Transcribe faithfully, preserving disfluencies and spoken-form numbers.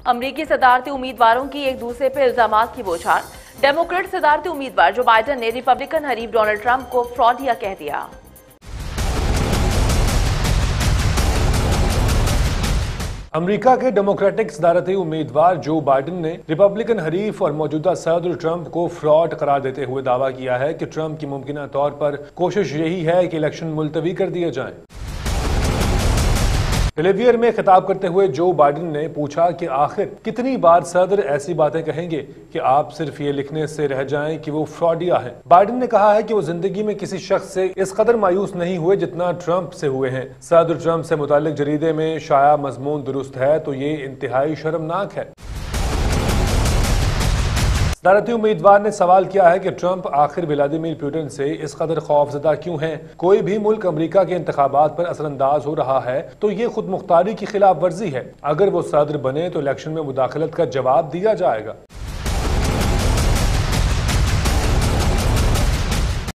अमरीकी सदारती उम्मीदवारों की एक दूसरे पर इल्जामात की बौछार। डेमोक्रेट सदारती उम्मीदवार जो बाइडन ने रिपब्लिकन हरीफ डोनाल्ड ट्रंप को फ्रॉडिया कह दिया। अमेरिका के डेमोक्रेटिक सदारती उम्मीदवार जो बाइडन ने रिपब्लिकन हरीफ और मौजूदा सदर ट्रंप को फ्रॉड करार देते हुए दावा किया है कि ट्रंप की मुमकिन तौर पर कोशिश यही है कि इलेक्शन मुलतवी कर दिए जाएं। डेलावेयर में खिताब करते हुए जो बाइडन ने पूछा कि आखिर कितनी बार सदर ऐसी बातें कहेंगे कि आप सिर्फ ये लिखने से रह जाएं कि वो फ्रॉडिया हैं। बाइडन ने कहा है कि वो जिंदगी में किसी शख्स से इस कदर मायूस नहीं हुए जितना ट्रंप से हुए हैं। सदर ट्रंप से मुतालिक जरीदे में शाया मजमून दुरुस्त है तो ये इंतहाई शर्मनाक है। सदारती उम्मीदवार ने सवाल किया है कि ट्रंप आखिर व्लादिमीर पुतिन से इस कदर खौफजदा क्यों हैं? कोई भी मुल्क अमेरिका के इंतखाबात पर असरअंदाज हो रहा है तो ये खुद मुख्तारी की खिलाफ वर्जी है। अगर वो सदर बने तो इलेक्शन में मुदाखलत का जवाब दिया जाएगा।